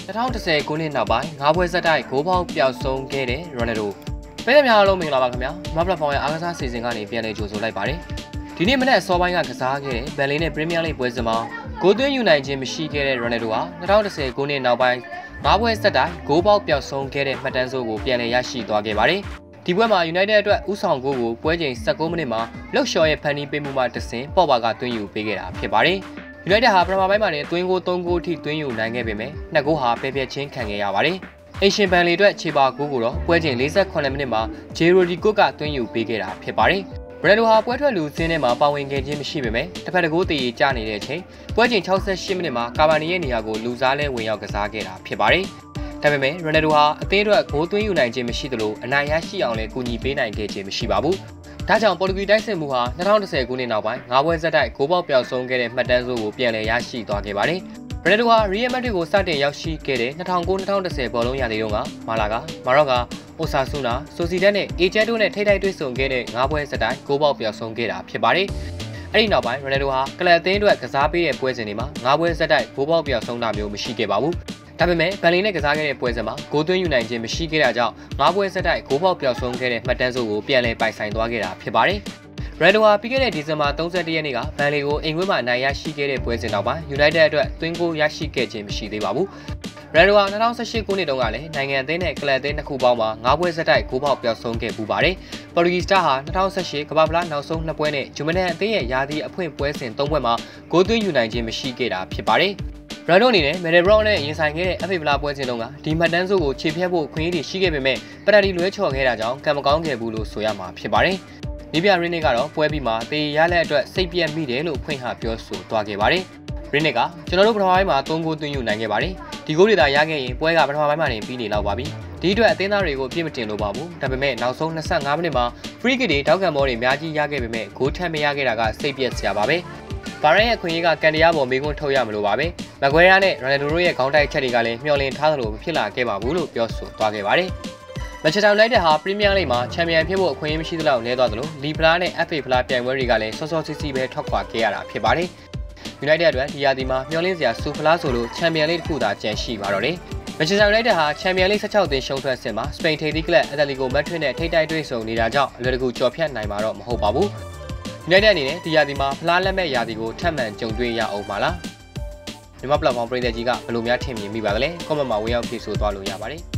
2010ခုနှစ်နောက်ပိုင်း9ပွဲဆက်တိုက်ဂိုးပေါက်ပျောက်ဆုံးခဲ့တဲ့ရိုနယ်ဒိုပြည်သက်များအားလုံးမင်္ဂလာပါခင်ဗျာမပလက်ဖောင်းရဲ့အားကစားစီစဉ်ကနေပြန်လည်ကြိုဆိုလိုက်ပါတယ်ဒီနေ့မနေ့အစောပိုင်းကကစားခဲ့တဲ့ဘယ်လီနဲ့ပရီးမီးယားလိပွဲစဉ်မှာဂိုးသွင်းယူနိုင်ခြင်းမရှိခဲ့တဲ့ရိုနယ်ဒိုဟာ2010ခုနှစ်နောက်ပိုင်း9ပွဲဆက်တိုက်ဂိုးပေါက်ပျောက်ဆုံးခဲ့တဲ့မှတ်တမ်းစိုးကိုပြန်လည်ရရှိသွားခဲ့ပါတယ်ဒီပွဲမှာ United အတွက်ဥဆောင်ဂိုးကိုပွဲချိန်19မိနစ်မှာလောက်ရှော့ရဲ့ဖန်တီးပေးမှုမှတဆင့်ပေါ့ပါကသွင်းယူပေးခဲ့တာဖြစ်ပါတယ်United ဟာပထမပိုင်းမှာတင်သွင်းဂိုး3ဂိုးထိသွင်းယူနိုင်ခဲ့ပေမဲ့2ဂိုးဟာပဲပြက်ချင်းခံခဲ့ရပါတယ်။အင်ရှင်ဘန်လီအတွက်ခြေပါဂိုးကိုတော့ပွဲချိန်48မိနစ်မှာဂျေရိုဒီကိုကသွင်းယူပေးခဲ့တာဖြစ်ပါတယ်။ဘရက်ဒိုဟာပွဲထွက်လူစင်းထဲမှာပါဝင်ခဲ့ခြင်းမရှိပေမဲ့တစ်ဖက်တစ်ဂိုးတည်ကျနေတဲ့အချိန်ပွဲချိန်68မိနစ်မှာကာဗာနီရဲ့နေရာကိုလူစားလဲဝင်ရောက်ကစားခဲ့တာဖြစ်ပါတယ်။ဒါပေမဲ့ရိုနယ်ဒိုဟာအသင်းအတွက်ဂိုးသွင်းယူနိုင်ခြင်းမရှိသလိုအနိုင်ရရှိအောင်လည်းကူညီပေးနိုင်ခဲ့ခြင်းမရှိပါဘူး။ဒါကြောင့်ပေါ်တူဂီတိုက်စစ်မှုဟာ2010ခုနှစ်နောက်ပိုင်း9ပွဲဆက်တိုက်ဂိုးပေါက်ပျောက်ဆုံးခဲ့တဲ့မှတ်တမ်းစိုးကိုပြန်လည်ရရှိသွားခဲ့ပါတယ်။ဘရက်ဒိုဟာရီယယ်မက်ဒရစ်ကိုစတင်ရောက်ရှိခဲ့တဲ့2009-2010ဘောလုံးရာသီတုန်းကမာရော့ကာ၊အိုဆာဆူနာ၊ဆိုစီဒတ်နဲ့အေဂျက်တို့နဲ့ထိပ်တိုက်တွေ့ဆုံခဲ့တဲ့9ပွဲဆက်တိုက်ဂိုးပေါက်ပျောက်ဆုံးခဲ့တာဖြစ်ပါတယ်။အဲ့ဒီနောက်ပိုင်းရိုနယ်ဒိုဟာကလပ်အသင်းအတွက်ကစားပေးတဲ့ပွဲစဉ်တွေမှာ9ပွဲဆက်တိုက်ဂိုးပေါက်ပျောက်ဆုံးတာမျိုးမရှိခဲ့ပါဘူး။ဒါပေမဲ့ဘန်လီနဲ့ကစားခဲ့တဲ့ပွဲစဉ်မှာဂိုးသွင်းယူနိုင်ခြင်းမရှိခဲ့တာကြောင့်9ပွဲဆက်တိုက်ဂိုးပေါက်ပျောက်ဆုံးခဲ့တဲ့မှတ်တမ်းစိုးကိုပြန်လည်ပိုင်ဆိုင်သွားခဲ့တာဖြစ်ပါတယ်။ရိုနယ်ဒိုဟာပြီးခဲ့တဲ့ဒီဇင်ဘာ31ရက်နေ့ကဘန်လီကိုအိမ်ကွင်းမှာနိုင်ရရှိခဲ့တဲ့ပွဲစဉ်နောက်ပိုင်း United အတွက်သွင်းဂိုးရရှိခဲ့ခြင်းမရှိသေးပါဘူး။ရိုနယ်ဒိုဟာ2018ခုနှစ်တုန်းကလည်းနိုင်ငံအသင်းနဲ့ကလပ်အသင်းနှစ်ခုပေါင်းမှာ9ပွဲဆက်တိုက်ဂိုးပေါက်ပျောက်ဆုံးခဲ့ပူပါတယ်။ပေါ်တူဂီစတာဟာ2018ကမ္ဘာ့ဖလားနောက်ဆုံး2ပွဲနဲ့ဂျူမန်အသင်းရဲ့ယာတီအဖွင့်ပွဲစဉ်3ပွဲမှာဂိုးသွင်းယူနိုင်ခြင်းမရှိခဲ့တာဖြစ်ပါတယ်။ရိုင်ဒိုအနေနဲ့မယ်ဒယ်ဘရော့နဲ့ရင်ဆိုင်ခဲ့တဲ့ FA ဖလားပွဲစဉ်တုန်းကဒီမှတ်တမ်းစုကိုခြေဖြတ်ဖို့ခွင့်ရည်ရှိခဲ့ပေမဲ့ပက်နတီလွဲချော်ခဲ့တာကြောင့်ကံမကောင်းခဲ့ဘူးလို့ဆိုရမှာဖြစ်ပါတယ်။နီးပြရင်းနစ်ကတော့ပွဲပြီးမှာတေရလက်အတွက်စိတ်ပြက်မိတယ်လို့ဖွင့်ဟပြောဆိုသွားခဲ့ပါတယ်။ရင်းနစ်ကကျွန်တော်တို့ပထမပိုင်းမှာ3ဂိုးသွင်းယူနိုင်ခဲ့ပါတယ်။ဒီဂိုးတွေသာရခဲ့ရင်ပွဲကပထမပိုင်းမှာနေပြီးနေလောက်ပါပြီ။ဒီအတွက်အသင်းသားတွေကိုပြစ်မတင်လို့ပါဘူး။ဒါပေမဲ့နောက်ဆုံး25မိနစ်မှာ free kick တွေတောက်ခံဘောတွေအများကြီးရခဲ့ပေမဲ့ဂိုးထက်မရခဲ့တာကစိတ်ပြက်စရာပါပဲ။ဘာရန်ရဲ့ခွင့်ရကကန်တရားပေါ်မေးခွန်းထုတ်ရမလို့ပါပဲ။မကွဲရာနဲ့ရိုနယ်ဒိုတို့ရဲ့ခေါင်းတိုက်ချက်တွေကလည်းမျှော်လင့်ထားသလိုဖြစ်လာခဲ့ပါဘူးလို့ပြောဆိုသွားခဲ့ပါတယ်။မန်ချက်စတာယူနိုက်တက်ဟာပရီးမီးယားလိမှာချန်ပီယံဖြစ်ဖို့အခွင့်အရေးမရှိသလောက်နည်းသွားသလိုလီဖလားနဲ့ FA ဖလားပြိုင်ပွဲတွေကလည်းစောစောစီးစီးပဲထွက်ခွာခဲ့ရတာဖြစ်ပါတယ်။ United အတွက်ဒီရာသီမှာမျှော်လင့်စရာစူဖလားဆိုလို့ချန်ပီယံလိတစ်ခုသာကျန်ရှိပါတော့တယ်။မန်ချက်စတာယူနိုက်တက်ဟာချန်ပီယံလိ16သင်းရှုံးထွက်စဉ်မှာစပိန်ထိပ်သီးကလပ်အက်တလီကိုမက်ဒရစ်နဲ့ထိပ်တိုက်တွေ့ဆုံနေတာကြောင့်အလွယ်တကူကျော်ဖြတ်နိုင်မှာတော့မဟုတ်ပါဘူး။ United အနေနဲ့ဒီရာသီမှာဖလားလက်မဲ့ရာသီကိုထပ်မံကြုံတွေ့ရအောင်ပါလား။မြန်မာပလက်ဖောင်းပရိသတ်ကြီးကဘယ်လိုများထင်မြင်မိပါသလဲ။ comment မှာဝင်ရောက်ဖြေဆိုသွားလို့ရပါတယ်။